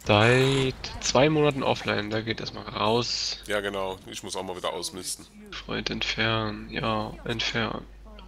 Seit 2 Monaten offline, da geht erstmal raus. Ja, genau. Ich muss auch mal wieder ausmisten. Freund entfernen, ja, entfernen.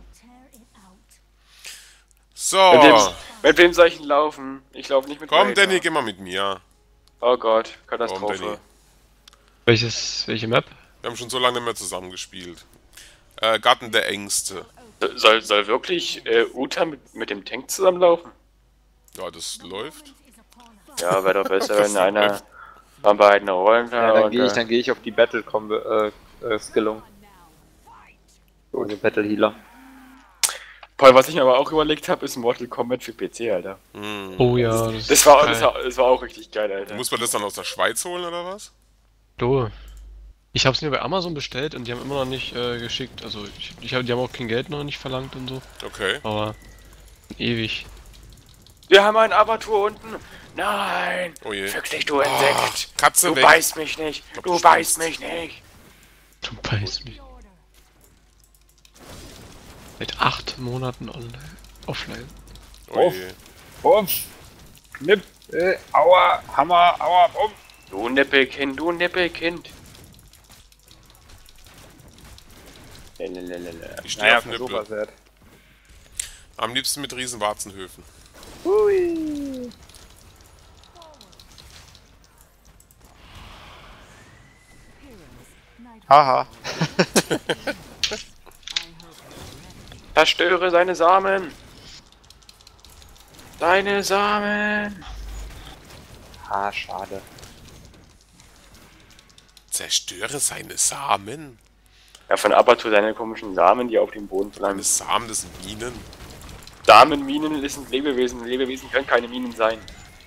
Mit wem, So. mit wem soll ich denn laufen? Ich laufe nicht mit Komm, Raider. Danny, geh mal mit mir. Oh Gott, Komm, Danny. Katastrophe. Welche Map? Wir haben schon so lange nicht mehr zusammengespielt. Garten der Ängste. Soll wirklich Uta mit dem Tank zusammenlaufen? Ja, das läuft. Ja, wäre doch besser, wenn einer von beiden Rollen da. Ja, und, dann gehe ich auf die Battle Skillung. Ohne Battle Healer. Paul, was ich mir aber auch überlegt habe, ist Mortal Kombat für PC, Alter. Hm. Oh ja, Das ist war, geil. das war auch richtig geil, Alter. Muss man das dann aus der Schweiz holen, oder was? Du. Ich hab's mir bei Amazon bestellt und die haben immer noch nicht geschickt. Also die haben auch kein Geld noch nicht verlangt und so. Okay. Aber ewig. Wir haben einen Avatar unten. Nein! Oh je. Fick dich, du Insekt! Katze Du weg. beißt mich nicht! glaub, Du du beißt stirbst. mich nicht! Du beißt mich. Seit 8 Monaten offline. Oh je. Bumm! Knipp! Aua! Hammer! Aua! Bumm! Du Nippelkind, du Nippelkind! Lalalala. Ich stehe auf super Nippel. sad. Am liebsten mit riesen Warzenhöfen. Hui! Haha. Zerstöre seine Samen! Deine Samen! Ah, schade. Zerstöre seine Samen. Ja, von Avatar seine komischen Samen, die auf dem Boden Seine bleiben. Samen, das sind Minen. Samen, Minen sind Lebewesen. Lebewesen können keine Minen sein.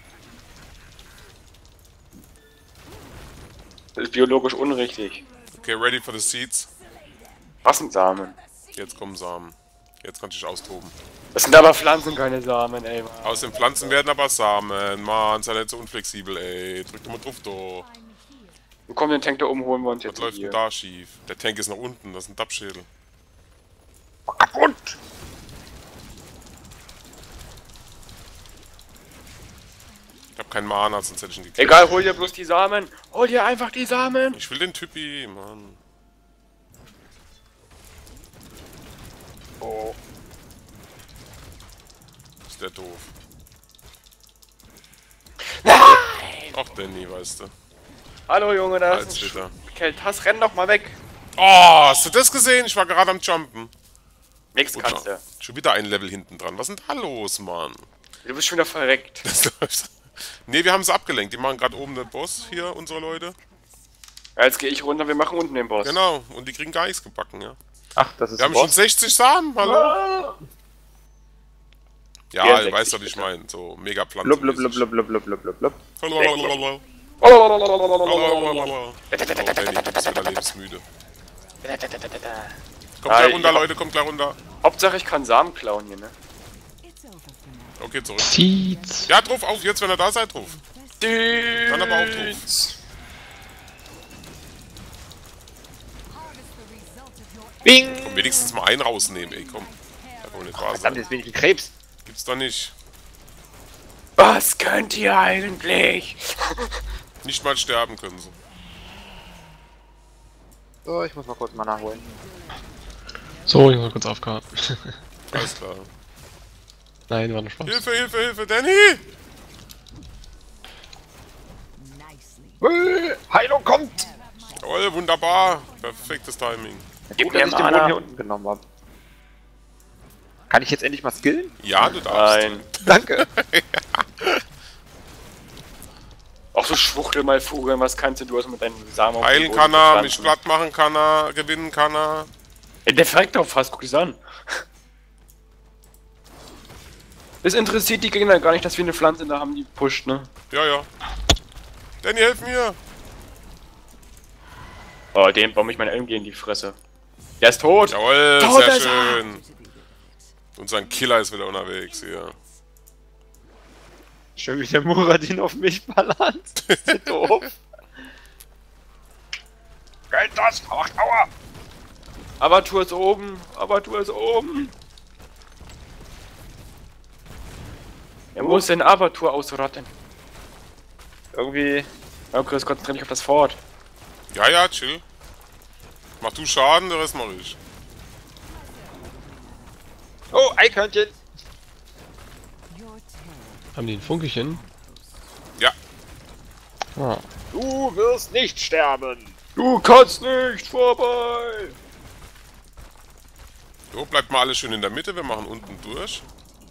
Das ist biologisch unrichtig. Okay, ready for the seeds. Was sind Samen? Jetzt kommen Samen. Jetzt kannst du dich austoben. Das sind aber Pflanzen, keine Samen, ey. Mann. Aus den Pflanzen werden aber Samen. Mann, sei nicht so unflexibel, ey. Drück doch mal drauf, doch. Und komm, den Tank da oben holen wir uns Was jetzt läuft denn hier. da schief? Der Tank ist nach unten, das ist ein Dapschädel. Kaputt! Ich hab keinen Mana, sonst hätte ich ihn gekillt. Egal, hol dir bloß die Samen. Hol dir einfach die Samen. Ich will den Typi, Mann. Oh. Ist der doof. Nein! Ach, Danny, weißt du. Hallo Junge, da Als ist ein Ritter. Keltas, renn doch mal weg. Oh, hast du das gesehen? Ich war gerade am Jumpen. Nix Gut, kannst du. schon wieder ein Level hinten dran. Was ist denn da los, Mann? Du bist schon wieder verreckt. Das läuft. Ne, wir haben sie abgelenkt. Die machen gerade oben den Boss hier, unsere Leute. Ja, jetzt gehe ich runter, wir machen unten den Boss. Genau, und die kriegen gar nichts gebacken, ja. Ach, das ist Wir haben schon 60 Samen, hallo? Ja, 64, du weißt doch, wie ich bitte. meine. So mega Pflanzen. blub blub blub blub blub blub blub blub blub. Oh, Danny, du bist wieder lebensmüde. Kommt gleich runter, Leute, kommt gleich runter. Hauptsache ich kann Samen klauen hier, ne? Okay, zurück. Seeds. Ja, drauf, auf, jetzt, wenn ihr da seid, drauf. Dann aber auch drauf. Bing! Komm, wenigstens mal einen rausnehmen, ey, komm. Da kann wohl nicht wahr Verdammt, sein. jetzt bin ich ein Krebs. Gibt's doch nicht. Was könnt ihr eigentlich? Nicht mal sterben können sie. So, ich muss mal kurz mal nachholen. So, ich muss mal kurz aufgehört. Alles klar. Nein, war nur Spaß. Hilfe, Hilfe, Hilfe, Danny! Heilung kommt! Jawohl, wunderbar. Perfektes Timing. Gib Gut, mir dass ich den Boden Mana. hier unten genommen habe. Kann ich jetzt endlich mal skillen? Ja, du darfst. Nein. Danke. Auch so schwuchtel mal Vogel, was kannst du hast mit deinen Samen auf den Heilen Boden kann er, gepflanzt? mich platt machen kann er, gewinnen kann er. Ey, der verreckt doch fast, guck das an. Es interessiert die Gegner gar nicht, dass wir eine Pflanze da haben, die pusht, ne? Ja, ja. Danny, hilf mir! Oh, den baue ich mein MG in die Fresse. Der ist tot! Jawohl, Tot sehr ist er! schön. Unser Killer ist wieder unterwegs hier. Schön, wie der Muradin auf mich ballert. Das ist doof. Geld das! Aua! Avatar ist oben! Avatar ist oben! Er muss den Avatar ausrotten. irgendwie... Ja, Chris, konzentrier dich auf das Fort. Ja, ja, chill. Mach du Schaden, der Rest mach ich. Oh, Eichhörnchen! Haben die ein Funkelchen? Ja. Ah. Du wirst nicht sterben! Du kannst nicht vorbei! So, bleibt mal alles schön in der Mitte, wir machen unten durch.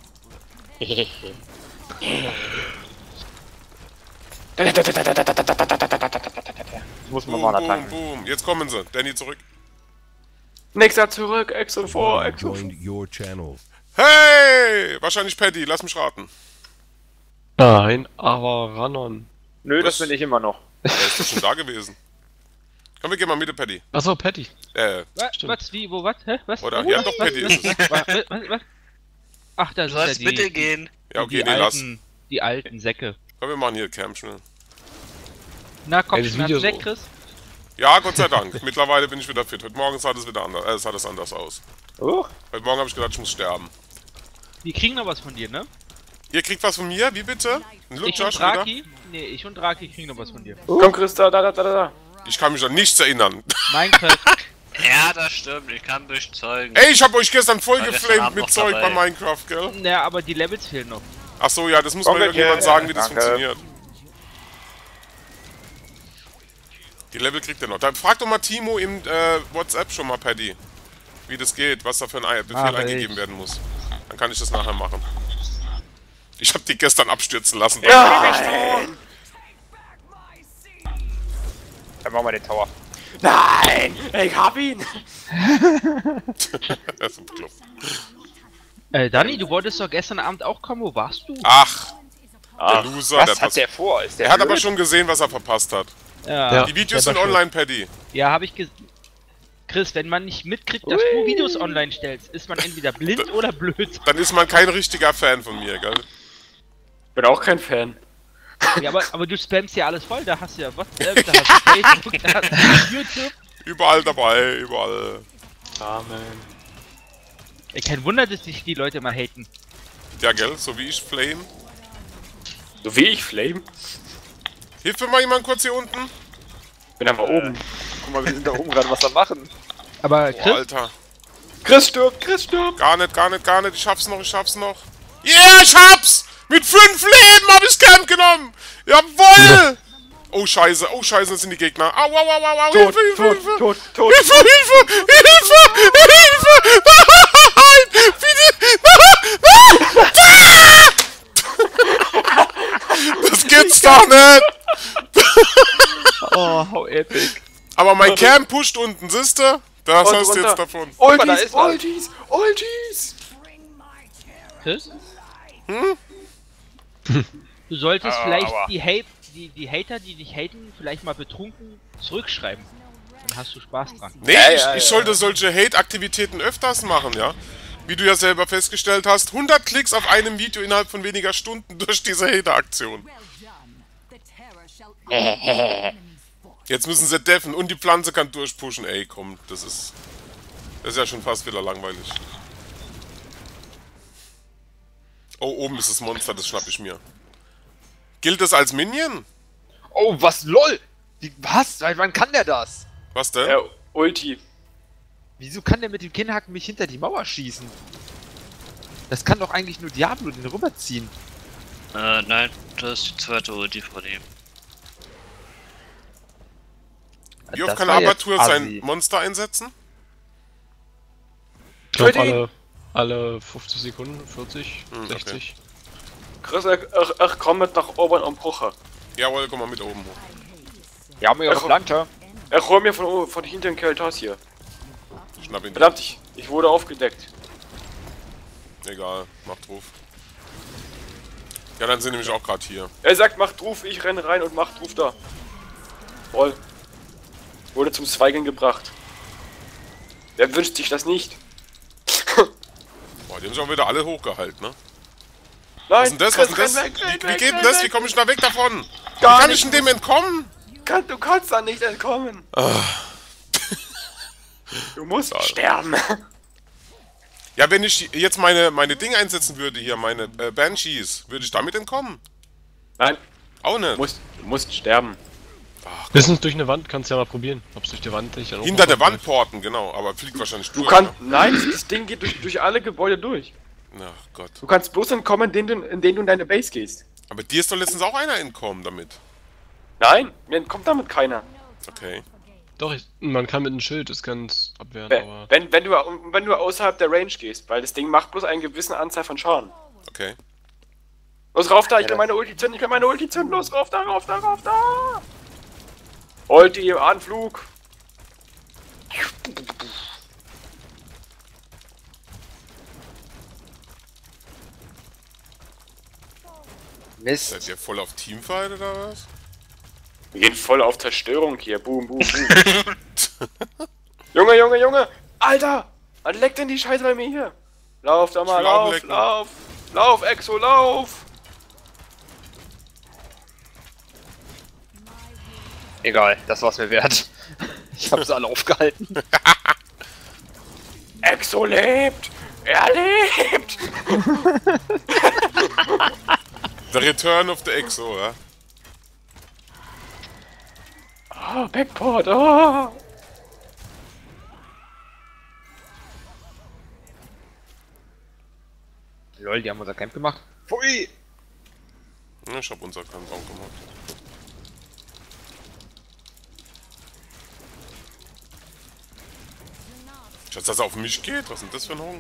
Ich muss mal Boom, Mana boom, tanken. boom. Jetzt kommen sie. Danny zurück. Nächster zurück, Exo vor, Exo vor. Joined your channel. Hey! Wahrscheinlich Paddy, lass mich raten. Nein, aber Ranon. Nö, das Was? bin ich immer noch. Der ist doch schon da gewesen. Komm, wir gehen mal Mitte, Paddy. Achso, Patty. Was? Stimmt. Was? Wie? Wo? Was? Hä? Was? Oder? Wo? Ja, doch, Paddy ist es. Was? Ach, da Du sind ja sollst die, bitte gehen. Ja, okay, die, nee, lass. die alten Säcke. Komm, wir machen hier Camp schnell. Na, komm, Ey, das Video weg, so- Chris. Ja, Gott sei Dank. Mittlerweile bin ich wieder fit. Heute Morgen sah das wieder anders, sah das anders aus. Huch. Heute Morgen habe ich gedacht, ich muss sterben. Die kriegen noch was von dir, ne? Ihr kriegt was von mir? Wie bitte? Ein Look Ich und Josh wieder? Draki? Nee, ich und Draki kriegen noch was von dir. Komm, Chris, da. Ich kann mich an nichts erinnern. Minecraft. Ja, das stimmt. Ich kann durch Zeugen. Ey, ich habe euch gestern voll War gestern geflamed Abend mit noch Zeug bei dabei. Minecraft, gell? Naja, aber die Levels fehlen noch. Ach so, ja, das muss mal Okay, irgendjemand ja, sagen, wie das danke. funktioniert. Die Level kriegt er noch. Dann frag doch mal Timo im WhatsApp schon mal, Paddy, wie das geht, was da für ein Befehl Mach eingegeben ich. werden muss. Dann kann ich das nachher machen. Ich hab die gestern abstürzen lassen. Ja! Dann machen wir den Tower. Nein! Ich hab ihn! Das ist ein Klopf. Danny, du wolltest doch gestern Abend auch kommen. Wo warst du? Ach, Ah, der Loser, was der hat passt. der vor? Ist der Er hat aber blöd? schon gesehen, was er verpasst hat. Ja. Die Videos sind selber schuld. online, Paddy. Ja, habe ich Chris, wenn man nicht mitkriegt, dass du Videos online stellst, ist man entweder blind oder blöd. Dann ist man kein richtiger Fan von mir, gell? Bin auch kein Fan. Ja, aber du spammst ja alles voll. Da hast du ja WhatsApp, da hast du Facebook, da hast du YouTube. Überall dabei, überall. Amen. Ey, kein Wunder, dass dich die Leute mal haten. Ja, gell? So wie ich Flame. So wie ich, Flame. Hilft mir mal jemand kurz hier unten? Bin aber oben. Guck mal, wir sind da oben gerade was am machen. Aber Boah, Chris, Alter. Chris stirbt! Gar nicht. Ich schaff's noch. Yeah, ich hab's! Mit 5 Leben hab ich's Camp genommen! Jawoll! Oh Scheiße, das sind die Gegner. Au. Tot! Hilfe! Nein! Bitte! Das gibt's doch nicht! Oh, how epic. Aber mein Camp pusht unten, siehste? Das Und hast du runter. jetzt davon. Guck mal, da ist was. Ultis! Chris? Du solltest vielleicht die Hater, die dich haten, vielleicht mal betrunken zurückschreiben. Dann hast du Spaß dran. Nee, Ja, ich sollte solche Hate-Aktivitäten öfters machen, ja? Wie du ja selber festgestellt hast, 100 Klicks auf einem Video innerhalb von weniger Stunden durch diese Hater-Aktion. Jetzt müssen sie deffen und die Pflanze kann durchpushen. Ey, komm, das ist ja schon fast wieder langweilig. Oh, oben ist das Monster, das schnapp ich mir. Gilt das als Minion? Oh, was, lol! Was? Seit wann kann der das? Was denn? Ja, Ulti. Wieso kann der mit dem Kinnhaken mich hinter die Mauer schießen? Das kann doch eigentlich nur Diablo den rüberziehen. Nein, das ist die zweite Ulti von ihm. Wie oft Das kann war jetzt Abatur sein assi. Monster einsetzen? Ich glaube alle 50 Sekunden, 40, okay. 60. Chris, ich komm mit nach oben am Bruche. Jawohl, komm mal mit oben hoch. Wir haben ihre Ach, Plante. Ich hol mir von hinten Keltas hier. Schnapp ihn. Verdammt, ich wurde aufgedeckt. Egal, macht Ruf. Ja, dann sind nämlich auch gerade hier. Er sagt, macht Ruf, ich renn rein und macht Ruf da. Voll. Wurde zum Zweigen gebracht. Wer wünscht sich das nicht? Boah, die haben sich auch wieder alle hochgehalten, ne? Nein, Was ist denn das? Chris, Was ist denn renn das? weg, Wie geht denn das? Wie komme ich da weg davon? Wie Gar kann nicht. ich denn dem entkommen? Du kannst da nicht entkommen. Du musst sterben. Ja, wenn ich jetzt meine Dinge einsetzen würde hier, meine Banshees, würde ich damit entkommen? Nein, Auch nicht. Du musst sterben. Höchstens durch eine Wand, kannst du ja mal probieren. Ob's durch die Wand nicht dann auch Hinter noch der Wand läuft. porten, genau, aber fliegt wahrscheinlich Du durch. kannst. Nein, das Ding geht durch alle Gebäude durch. Ne? Ach Gott. Du kannst bloß entkommen, in denen du in deine Base gehst. Aber dir ist doch letztens auch einer entkommen damit. Nein, mir entkommt damit keiner. Okay. Doch, man kann mit einem Schild das ganz abwehren, aber... Wenn du außerhalb der Range gehst, weil das Ding macht bloß eine gewisse Anzahl von Schaden. Okay. Los, rauf da, ich kann meine Ulti zünden, los, rauf da! Ulti im Anflug! Mist. Seid ihr voll auf Teamfight oder was? Wir gehen voll auf Zerstörung hier, boom, boom, boom. Junge! Alter! Was leckt denn die Scheiße bei mir hier? Lauf da mal, Schlaubenlecken. lauf, Exo, lauf! Egal, das war's mir wert. Ich hab's alle aufgehalten. Exo lebt! Er lebt! The Return of the Exo, ja? Ah, Backport, ah! Lol, die haben unser Camp gemacht. Pfui! Ja, ich hab unser Kampf auch gemacht. Schatz, dass er auf mich geht? Was ist denn das für ein Hund?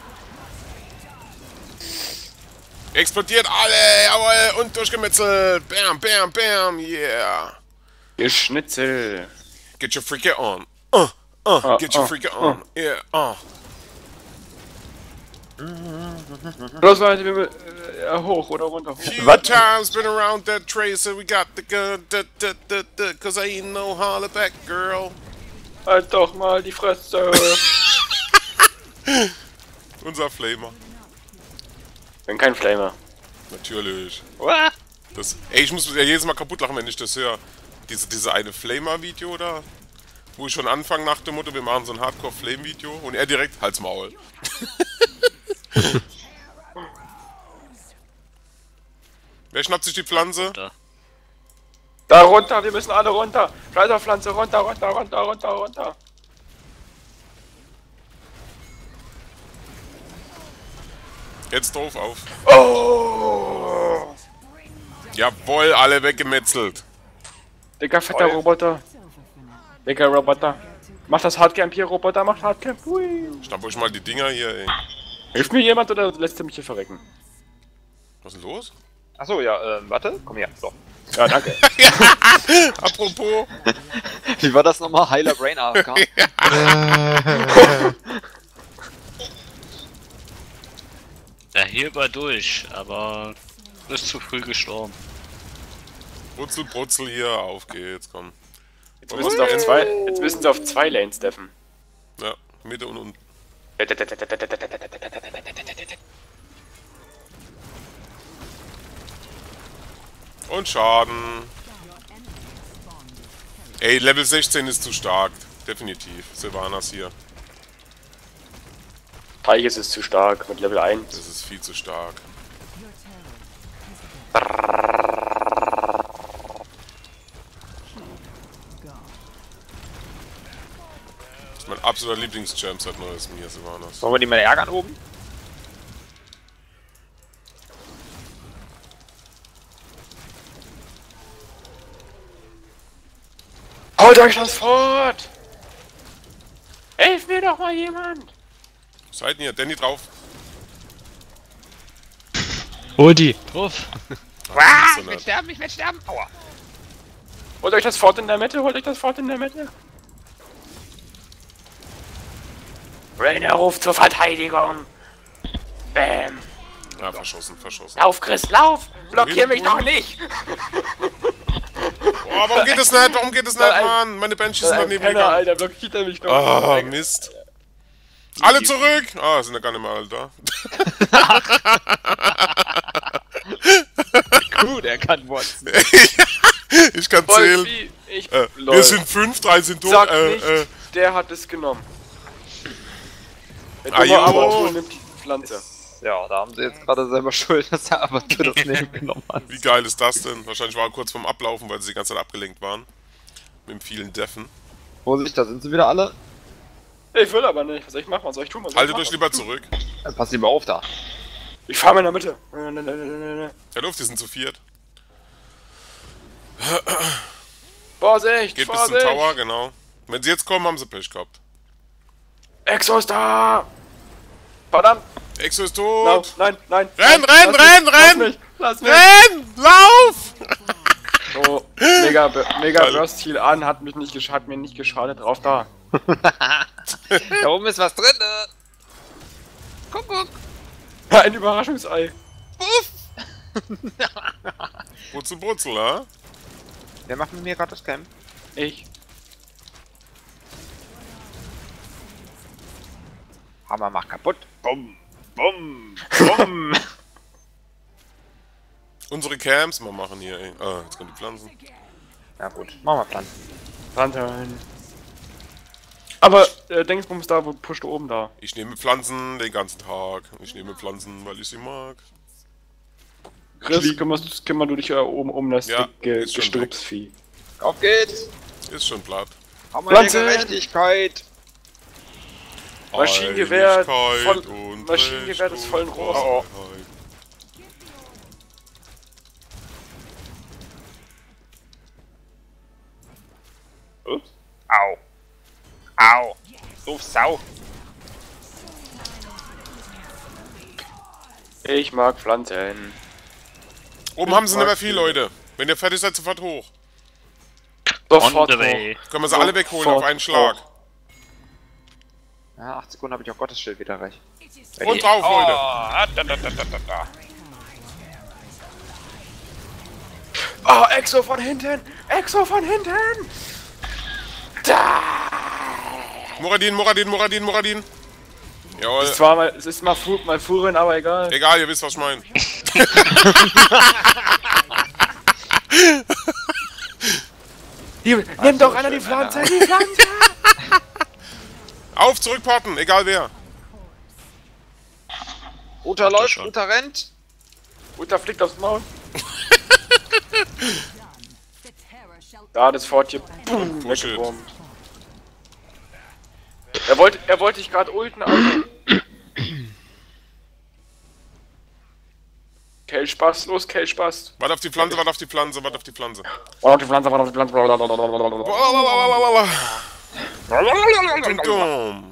Explodiert alle! Jawohl! Und durchgemetzelt! Bam, bam, bam! Yeah! Ihr Schnitzel! Get your freaking on! Get your freaking on! Yeah! Los, Leute, hoch oder runter, hoch. Few times been around that tracer, we got the gun, cause I ain't no hollaback girl. Halt doch mal die Fresse! Unser Flamer. Bin kein Flamer. Natürlich. Das, ey, ich muss ja jedes Mal kaputt lachen, wenn ich das höre. Diese eine Flamer-Video da, wo ich schon anfange nach dem Motto, wir machen so ein Hardcore-Flame-Video und er direkt Hals Maul. Wer schnappt sich die Pflanze? Da runter, wir müssen alle runter! Pflanze, runter! Jetzt drauf auf. Oh! Jawohl, alle weggemetzelt. Dicker, fetter Roboter. Macht das Hardcamp hier, Roboter, macht Hardcamp. Hui. Schnapp euch mal die Dinger hier, ey. Hilft mir jemand oder lässt er mich hier verrecken? Was ist denn los? Achso, ja, warte, komm her. So. Ja, danke. Apropos. Wie war das nochmal? Heiler Brain AFK? Ja, hier war durch, aber ist zu früh gestorben. Brutzel hier, auf geht's, komm. Jetzt müssen sie auf zwei Lanes steffen. Ja, Mitte und unten. Und Schaden. Ey, Level 16 ist zu stark. Definitiv. Sylvanas hier. Teich ist zu stark mit Level 1. Das ist viel zu stark. Das ist mein absoluter Lieblings-Champ seit neuestem hier, Sylvanas. Wollen wir die mal ärgern oben? Holt euch das fort! Hilf mir doch mal jemand! Seid ihr? Danny drauf. Hol die! Drauf! Ich will sterben! Aua! Holt euch das fort in der Mitte, Rainer ruft zur Verteidigung! Bam! Ja, verschossen. Lauf, Chris, lauf! Blockier mich doch nicht! Oh, warum geht das nicht? Mann? Meine Banshees sind daneben Penner, gegangen. Alter, blockiert er mich doch! Ah, Mist. Alle zurück! Ah, sind ja gar nicht mehr alle da. Gut, er kann Watson. Ich kann zählen. Wir sind 5, 3 sind tot. Sag nicht, der hat es genommen. Der Ajo. dumme aber nimmt die Pflanze. Ja, da haben sie jetzt gerade selber Schuld, dass der Abattoir das Leben genommen hat. Wie geil ist das denn? Wahrscheinlich war er kurz vorm Ablaufen, weil sie die ganze Zeit abgelenkt waren. Mit dem vielen Deffen. Vorsicht, da sind sie wieder alle. Ich will aber nicht. Was soll ich machen? Was soll ich tun? Was soll ich Haltet euch machen? lieber zurück. Pass lieber auf da. Ich fahr mal in der Mitte. Der Luft, die sind zu viert. Vorsicht! Geht bis zum Vorsicht! Tower, genau. Wenn sie jetzt kommen, haben sie Pech gehabt. Exo ist da! Verdammt! Exo ist No, tot! nein, nein! Renn, nein, renn, lass renn, mich, renn! Lass mich! Renn! Lauf! Oh, mega Geil. Burst Heal an, hat mir nicht geschadet, drauf da. Da oben ist was drin. Guck. Ein Überraschungsei. Brutzel, Brutzel, ha? Wer macht mit mir gerade das Camp? Ich. Hammer macht kaputt. Bumm, bumm, bumm. Unsere Camps mal machen hier, ey. Ah, jetzt kommen die Pflanzen. Ja gut, machen wir Pflanzen. Pflanzen. Aber Dingsbums da, wo pusht du oben da? Ich nehme Pflanzen den ganzen Tag. Ich nehme Pflanzen, weil ich sie mag. Chris, kümmer du dich oben um das Ja, ist schon Gestrüppsvieh. Auf geht's. Ist schon platt. Hammer der Pflanzen. Gerechtigkeit. Maschinengewehr, Einigkeit und Maschinengewehr des Recht vollen und Rohrs. Freiheit. Ups. Au. Au. So Sau. Ich mag Pflanzen. Oben haben sie nicht mehr viel, Leute. Wenn ihr fertig seid, sofort hoch. Sofort On the hoch. way. Können wir sie alle wegholen auf einen Schlag. Ja, 8 Sekunden habe ich auch Gottesschild wieder recht. Und drauf, Leute. Oh, Exo von hinten! Exo von hinten! Da! Moradin, Moradin, Moradin, Moradin. Jawohl. Es ist mal Furin, aber egal. Egal, ihr wisst, was ich meine. Nimm doch einer die Pflanze, die Pflanze! Auf, zurückporten, egal wer. Uta das läuft, schon. Uta rennt. Uta fliegt aufs Maul. Da, das Fort hier. Boom, Bullshit. weggebombt. Er wollte dich gerade ulten, Alter. Spaß, los, Spaß. Warte auf die Pflanze, warte auf die Pflanze, warte auf die Pflanze. Warte auf die Pflanze, warte auf die Pflanze. Dum.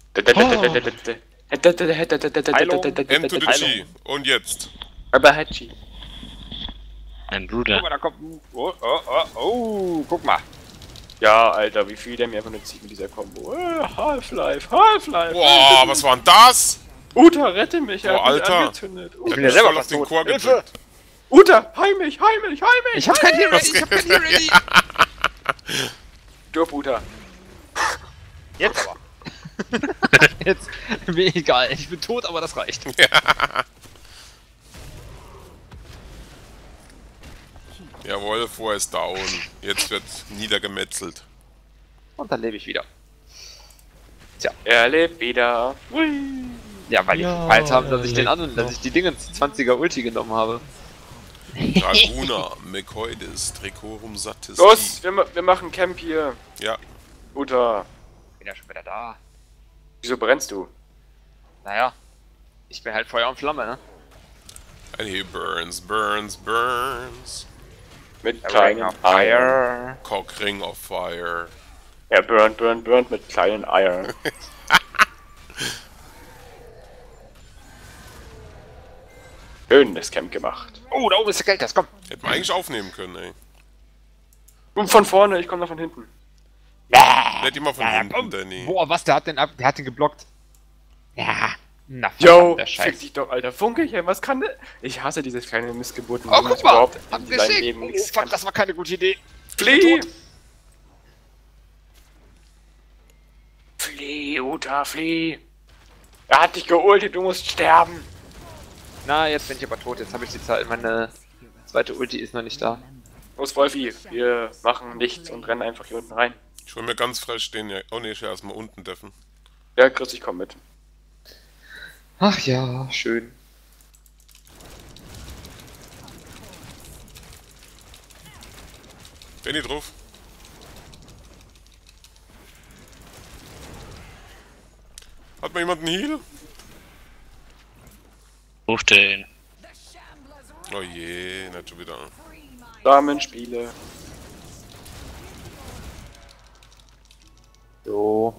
M to the G. Und jetzt. Aber Hachi. Mein Bruder. Guck mal, da kommt. Guck mal. Ja, Alter, wie viel der mir einfach nur zieht mit dieser Combo. Half-Life, Half-Life. Boah, was war denn das? Uta, rette mich, er Boah, hat mich Alter. angezündet. Ich Uta, hab bin ja mich selber voll auf fast den tot. Chor Hilfe! gedrückt. Uta, heil mich, heil mich, heil mich! Ich hab kein Heal ready, ich hab kein Heal ready. Stirb, Uta. Jetzt aber. Jetzt, mir egal, ich bin tot, aber das reicht. Jawohl, vorher ist down. Jetzt wird niedergemetzelt. Und dann lebe ich wieder. Er lebt wieder. Ja, weil die verpeilt haben, dass ich den anderen, dass ich die Dingens 20er Ulti genommen habe. Draguna, Mekoides, Trecorum Satis. Los, wir machen Camp hier. Ja, Uta, Bin ja schon wieder da. wieso brennst du? Naja, ich bin halt Feuer und Flamme, ne? and he burns, burns, burns. Mit Ring kleinen of Eiern. Fire. Cockring of Fire. Er burnt mit kleinen Eiern. Schön das Camp gemacht. Oh, da oben ist der Geld, das komm. Hätten wir eigentlich aufnehmen können, ey. Und von vorne, ich komme da von hinten. Nicht immer von hinten, Danny. Boah, was, der hat den geblockt. Ja. Na, Yo, der fick Scheiß. dich doch, Alter. Funkelchen, was kann der? Ich hasse dieses kleine Missgeburten. Oh, guck mal, in hab seinem Leben geschickt. nichts Oh, fuck, kann. das war keine gute Idee. Flieh! Flieh, Uta, flieh! Er hat dich geultet, du musst sterben! Na, jetzt bin ich aber tot, jetzt habe ich die Zeit, meine zweite Ulti ist noch nicht da. Los, Wolfi, wir machen nichts und rennen einfach hier unten rein. Ich will mir ganz frech den ja. Oh ne, ich will erstmal unten deffen. Ja, Chris, ich komm mit. Ach ja, schön. Benny drauf. Hat mal jemand einen Heal? Ruf den. Oh je, nicht schon wieder. Damenspiele. So.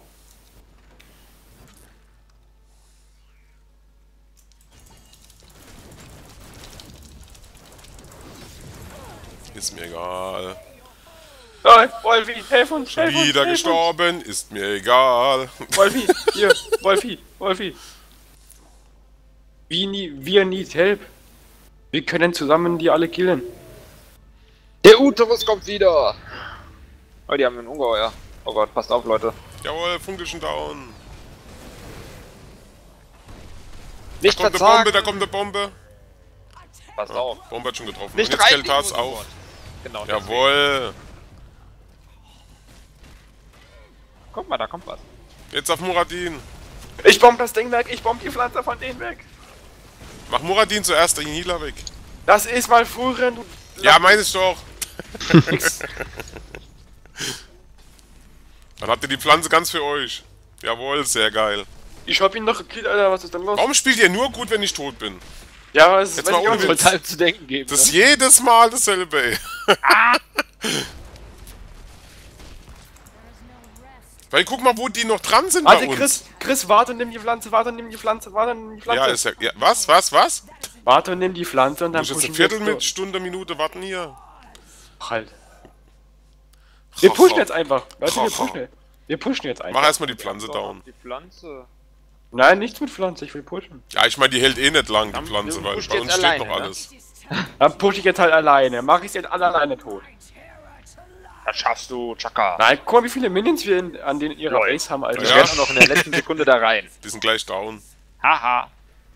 Ist mir egal. Nein, Wolfi, helf uns, Schon helf uns, wieder helf uns. gestorben, ist mir egal. Wolfi, hier, Wolfi, Wolfi. Wir need help. Wir können zusammen die alle killen. Der Uterus kommt wieder! Oh, die haben ein Ungeheuer. Oh Gott, passt auf, Leute. Jawohl, Funke schon down. Nicht Da kommt eine verzagen! Bombe, da kommt eine Bombe. Passt auf. Bombe hat schon getroffen. Nicht Und jetzt rein! Keltas auch. Genau. Jawohl. Guck mal, da kommt was. Jetzt auf Muradin. Ich bomb das Ding weg, ich bomb die Pflanze von denen weg. Mach Muradin zuerst den Healer weg. Das ist mal früher, du... Ja, meine ich doch. Dann habt ihr die Pflanze ganz für euch. Jawohl, sehr geil. Ich hab ihn doch gekillt, Alter, was ist denn los? Warum spielt ihr nur gut, wenn ich tot bin? Ja, es ist Jetzt mal ohne Witz. Total zu denken geben. Das ist jedes Mal dasselbe, ey. Weil guck mal, wo die noch dran sind Warte, bei uns. Chris, warte und nimm die Pflanze, warte und nimm die Pflanze, warte und nimm die Pflanze. Ja, ist ja... Ja, was? Warte und nimm die Pflanze und dann Muss ich jetzt pushen eine wir durch. Viertelstunde, Minute warten hier? Halt. Wir pushen jetzt einfach. Leute, wir pushen jetzt einfach. Mach erstmal die Pflanze down. Die Pflanze. Nein, nichts mit Pflanze, ich will pushen. Ja, ich meine, die hält eh nicht lang, die Pflanze, weil pusht bei jetzt uns steht alleine, noch ne? alles. Dann push ich jetzt halt alleine. Mach ich jetzt alle alleine tot. Das schaffst du, Chaka. Nein, guck mal, wie viele Minions wir an denen ihrer Lol. Base haben, Alter. Ich Ja. werde noch in der letzten Sekunde da rein. Die sind gleich down. Haha.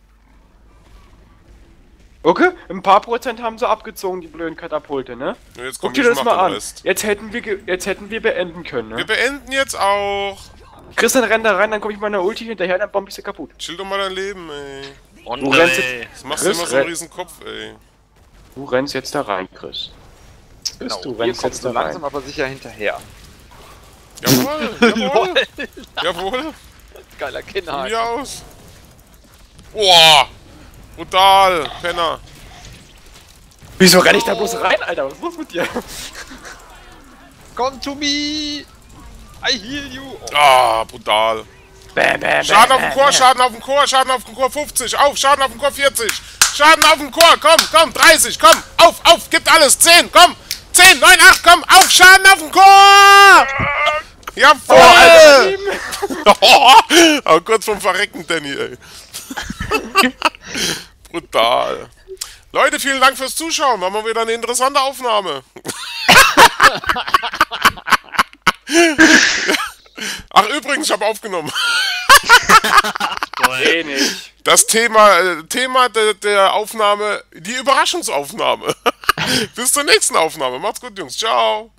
Okay, ein paar Prozent haben sie abgezogen, die blöden Katapulte, ne? Und jetzt Guck kommt dir das mal an. Rest. Jetzt hätten wir beenden können, Wir ne? beenden jetzt auch. Christian rennt da rein, dann komm ich mit meiner Ulti hinterher, dann bomb ich sie kaputt. Chill doch mal dein Leben, ey. Und Du rennst Das machst du Chris, immer so einen renn- riesen Kopf, ey. Du rennst jetzt da rein, Chris. Genau. Du Hier rennst kommst jetzt du da rein. langsam aber sicher hinterher. Jawohl, jawohl. Jawohl, Geiler von Kinnhaken. mir aus. Boah, brutal, Penner. Wieso renn ich da bloß rein, Alter? Was ist los mit dir? Come to me! I heal you! Oh, Ah, brutal. Bam, bam, Schaden bam, auf dem Chor, Schaden auf dem Chor, Schaden auf dem Chor 50, auf, Schaden auf dem Chor 40. Schaden auf dem Chor, komm, 30, komm, auf, gibt alles, 10, komm, 10, 9, 8, komm, auf, Schaden auf dem Chor! Jawohl! Oh, kurz vom Verrecken, Danny, ey. Brutal. Leute, vielen Dank fürs Zuschauen. War mal wieder eine interessante Aufnahme. Ach, übrigens, ich habe aufgenommen. Eh nicht. Das Thema der Aufnahme, die Überraschungsaufnahme. Bis zur nächsten Aufnahme. Macht's gut, Jungs. Ciao.